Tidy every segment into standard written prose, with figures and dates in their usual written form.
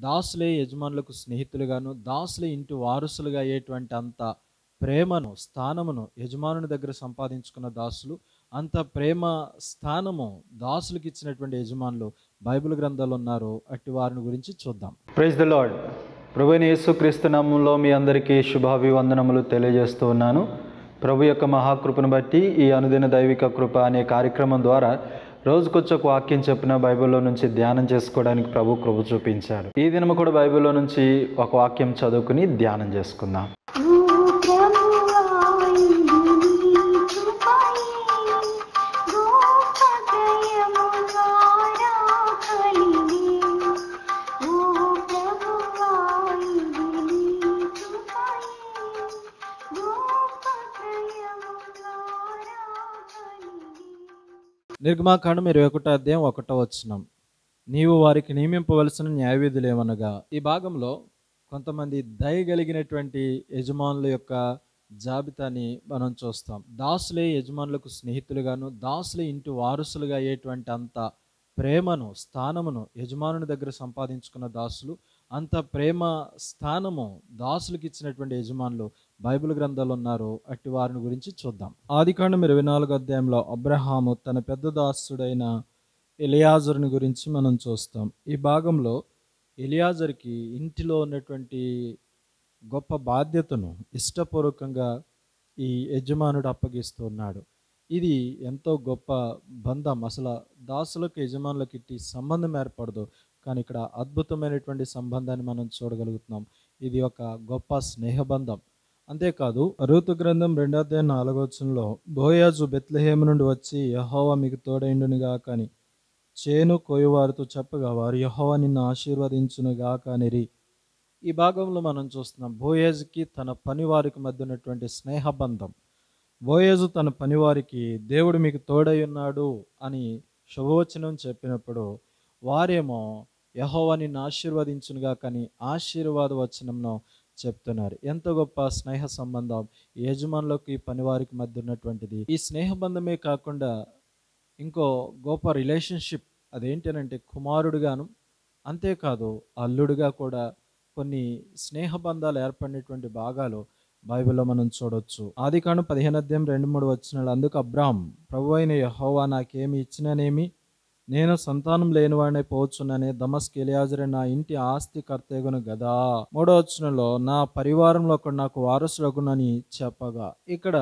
దాసులే యజమానులకు స్నేహితులుగాను, దాసులే ఇంటి వారసులుగా అయ్యేటువంటి అంత ప్రేమను, స్థానమును యజమానుని దగ్గర సంపాదించుకున్న దాసులు, అంత ప్రేమ స్థానము దాసులకు ఇచ్చినటువంటి యజమానులు బైబిల్ గ్రంథాలు ఉన్నారు. అట్టి వారిని గురించి చూద్దాం. Praise the lord. ప్రభువైన యేసుక్రీస్తు నామములో మీ అందరికీ శుభాభివందనములు తెలియజేస్తూ ఉన్నాను. ప్రభు యొక్క మహాకృపను బట్టి ఈ అనుదిన దైవిక కృప అనే కార్యక్రమం ద్వారా రోజుకొచ్చొక వాక్యం చెప్పిన బైబిల్లో నుంచి ధ్యానం చేసుకోవడానికి ప్రభు కృప చూపించాడు. ఈ దినము కూడా బైబిల్లో నుంచి ఒక వాక్యం చదువుకుని ధ్యానం చేసుకుందాం. నిర్గమాకాండం 21వ అధ్యాయం 1వ వచనం. నీవు వారికి నియమింపవలసిన న్యాయవిధులు ఏమనగా. ఈ భాగంలో కొంతమంది దయగలిగినటువంటి యజమానుల యొక్క జాబితాని మనం చూస్తాం. దాసులే యజమానులకు స్నేహితులుగాను, దాసులే ఇంటి వారసులుగా అయ్యేటువంటి అంత ప్రేమను, స్థానమును యజమానుని దగ్గర సంపాదించుకున్న దాసులు, అంత ప్రేమ స్థానము దాసులకు ఇచ్చినటువంటి యజమానులు బైబిల్ గ్రంథాలు ఉన్నారు. అట్టి వారిని గురించి చూద్దాం. ఆదికాండం 24వ అధ్యాయంలో అబ్రహాము తన పెద్ద దాసుడైన ఎలియాజరుని గురించి మనం చూస్తాం. ఈ భాగంలో ఎలియాజర్కి ఇంటిలో ఉన్నటువంటి గొప్ప బాధ్యతను ఇష్టపూర్వకంగా ఈ యజమానుడు అప్పగిస్తున్నాడు. ఇది ఎంతో గొప్ప బంధం. అసలు దాసులకు యజమానులకు ఇట్టి సంబంధం ఏర్పడదు, కానీ ఇక్కడ అద్భుతమైనటువంటి సంబంధాన్ని మనం చూడగలుగుతున్నాం. ఇది ఒక గొప్ప స్నేహబంధం. అంతేకాదు, రూతు గ్రంథం 2వ అధ్యాయం 4వ వచనంలో బోయాజు బెత్లెహేము నుండి వచ్చి యెహోవా మీకు తోడైండునుగా కానీ చేను కోయువారితో చెప్పగా వారు యెహోవా నిన్ను ఆశీర్వదించునుగా కానిరి. ఈ భాగంలో మనం చూస్తున్నాం బోయాజుకి తన పనివారికి మధ్య ఉన్నటువంటి స్నేహబంధం. బోయాజు తన పనివారికి దేవుడు మీకు తోడై ఉన్నాడు అని శుభవచనం చెప్పినప్పుడు వారేమో యెహోవా నిన్ను ఆశీర్వదించునుగా కానీ ఆశీర్వాద వచనంను చెప్తున్నారు. ఎంత గొప్ప స్నేహ సంబంధం యజమానులకు ఈ పనివారికి మధ్య ఉన్నటువంటిది. ఈ స్నేహబంధమే కాకుండా ఇంకో గొప్ప రిలేషన్షిప్ అదేంటనంటే కుమారుడుగాను, అంతేకాదు అల్లుడుగా కూడా కొన్ని స్నేహబంధాలు ఏర్పడినటువంటి భాగాలు బైబిల్లో మనం చూడొచ్చు. ఆదికాండం 15వ అధ్యాయం 2-3 వచనాలు. అందుకు అబ్రాహాం, ప్రభువైన యెహోవా నాకేమి ఇచ్చిననేమి, నేను సంతానం లేనివాడినే పోవచ్చుననే దమస్కు ఎలియాజరు నా ఇంటి ఆస్తి కర్తెగును గదా. 3వ వచనంలో నా పరివారంలో ఒకడు నాకు వారసుడగునని చెప్పగా, ఇక్కడ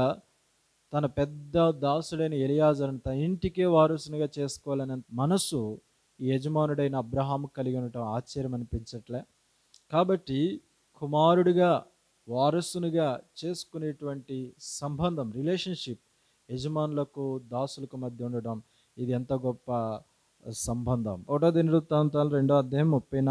తన పెద్ద దాసుడైన ఎలియాజరుని తన ఇంటికే వారసునిగా చేసుకోవాలనే మనసు ఈ యజమానుడైన అబ్రహాము కలిగి ఉండటం ఆశ్చర్యం అనిపించట్లే. కాబట్టి కుమారుడిగా వారసునిగా చేసుకునేటువంటి సంబంధం, రిలేషన్షిప్ యజమానులకు దాసులకు మధ్య ఉండడం, ఇది ఎంత గొప్ప సంబంధం. 1వ దినవృత్తాంతాలు 2వ అధ్యాయం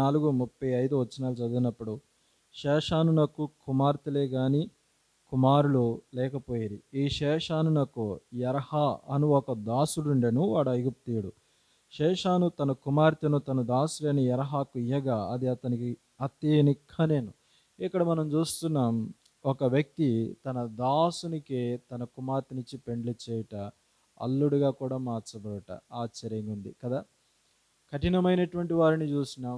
34-35 వచనాలు చదివినప్పుడు శేషానునకు కుమార్తెలే గాని కుమారులు లేకపోయేది. ఈ శేషానునకు యరహా అను ఒక దాసుడుండెను, వాడు ఐగుప్తీయుడు. శేషాను తన కుమార్తెను తన దాసుడైన యరహాకు ఇయ్యగా అది అతనికి అత్తయ్యని కనెను. ఇక్కడ మనం చూస్తున్నాం, ఒక వ్యక్తి తన దాసునికే తన కుమార్తెనిచ్చి పెండ్లి చేయుట, అల్లుడిగా కూడా మార్చబడట ఆశ్చర్యంగా ఉంది కదా. కఠినమైనటువంటి వారిని చూసినాం,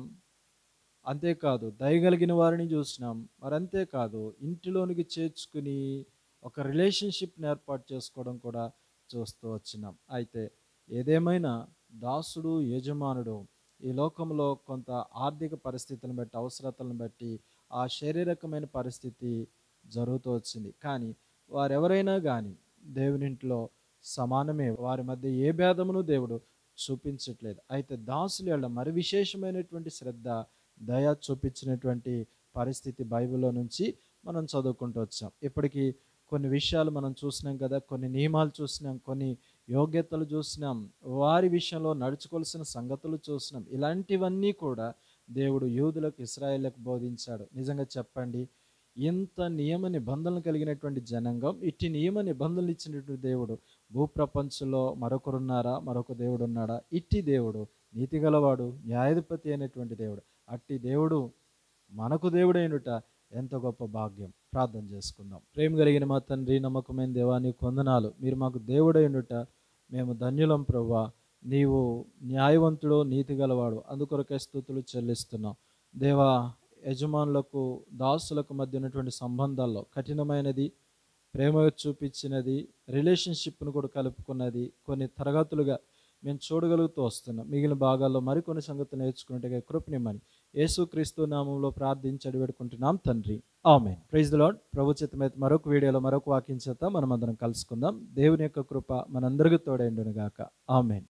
అంతేకాదు దయగలిగిన వారిని చూసినాం, మరి అంతేకాదు ఇంటిలోనికి చేర్చుకుని ఒక రిలేషన్షిప్ని ఏర్పాటు చేసుకోవడం కూడా చూస్తూ వచ్చినాం. అయితే ఏదేమైనా దాసుడు యజమానుడు ఈ లోకంలో కొంత ఆర్థిక పరిస్థితులను బట్టి, అవసరతలను బట్టి ఆ శారీరకమైన పరిస్థితి జరుగుతూ వచ్చింది. కానీ వారెవరైనా కానీ దేవునింట్లో సమానమే, వారి మధ్య ఏ భేదమును దేవుడు చూపించట్లేదు. అయితే దాసుల మరి విశేషమైనటువంటి శ్రద్ధ, దయ చూపించినటువంటి పరిస్థితి బైబిల్లో నుంచి మనం చదువుకుంటూ వచ్చాం. ఇప్పటికీ కొన్ని విషయాలు మనం చూసినాం కదా, కొన్ని నియమాలు చూసినాం, కొన్ని యోగ్యతలు చూసినాం, వారి విషయంలో నడుచుకోవాల్సిన సంగతులు చూసినాం. ఇలాంటివన్నీ కూడా దేవుడు యూదులకు, ఇశ్రాయేలులకు బోధించాడు. నిజంగా చెప్పండి, ఇంత నియమ నిబంధనలు కలిగినటువంటి జనాంగం, ఇట్టి నియమ నిబంధనలు ఇచ్చినటువంటి దేవుడు భూప్రపంచంలో మరొకరున్నారా, మరొక దేవుడు ఉన్నాడా? ఇట్టి దేవుడు నీతి గలవాడు, న్యాయాధిపతి అయినటువంటి దేవుడు. అట్టి దేవుడు మనకు దేవుడైనట ఎంత గొప్ప భాగ్యం. ప్రార్థన చేసుకుందాం. ప్రేమ కలిగిన మా తండ్రి, నమ్మకమైన దేవా, నీకు వందనాలు. మీరు మాకు దేవుడైనట మేము ధన్యులం ప్రభువా. నీవు న్యాయవంతుడు, నీతి గలవాడు, అందుకొరకే స్తుతులు చెల్లిస్తున్నాం. దేవా, యజమానులకు దాసులకు మధ్య ఉన్నటువంటి సంబంధాల్లో కఠినమైనది, ప్రేమ చూపించినది, రిలేషన్షిప్ను కూడా కలుపుకున్నది కొన్ని తరగతులుగా మేము చూడగలుగుతూ వస్తున్నాం. మిగిలిన భాగాల్లో మరికొన్ని సంగతులు నేర్చుకున్నట్టుగా కృపనిమ్మని యేసుక్రీస్తు నామంలో ప్రార్థించి అడివేడుకుంటున్నాం తండ్రి, ఆమేన్. Praise the lord. ప్రభు చిత్తమైతే మరొక వీడియోలో మరొక వాక్యం చేత మనం అందరం కలుసుకుందాం. దేవుని యొక్క కృప మనందరికీ తోడైండును గాక. ఆమేన్.